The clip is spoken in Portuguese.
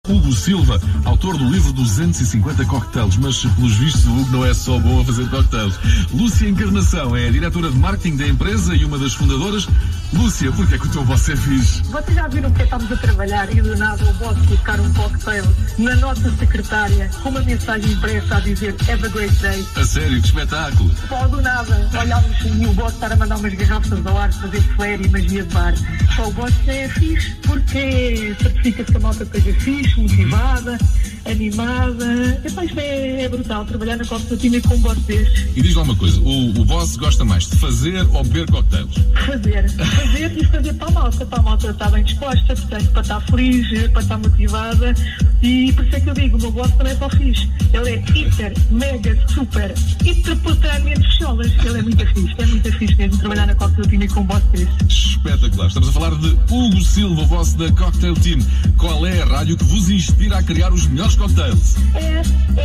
Hugo Silva, autor do livro 250 cocktails, mas pelos vistos o Hugo não é só bom a fazer cocktails. Lúcia Encarnação é a diretora de marketing da empresa e uma das fundadoras. Lúcia, porquê é que o teu boss é fixe? Vocês já viram que estamos a trabalhar e do nada o boss colocar um cocktail na nossa secretária com uma mensagem impressa a dizer Have a great day? A sério, que espetáculo! Só do nada, olhámos e o boss estar a mandar umas garrafas ao ar, fazer flare e magia de bar. Só o boss é fixe porque certifica-se que a malta esteja fixe, motivada, animada. Isto é brutal, trabalhar na Cocktail com um boss destes. E diz lá uma coisa, o boss gosta mais de fazer ou beber cocktails? Fazer e fazer para a malta estar bem disposta, portanto, para estar feliz, para estar motivada, e por isso é que eu digo, o meu boss também é só fixe. Ele é hiper, mega, super, hiperpotamente fcholas. Ele é muito fixe mesmo trabalhar na Cocktail Team com um boss desse. Espetacular, estamos a falar de Hugo Silva, o boss da Cocktail Team. Qual é a rádio que vos inspira a criar os melhores cocktails? É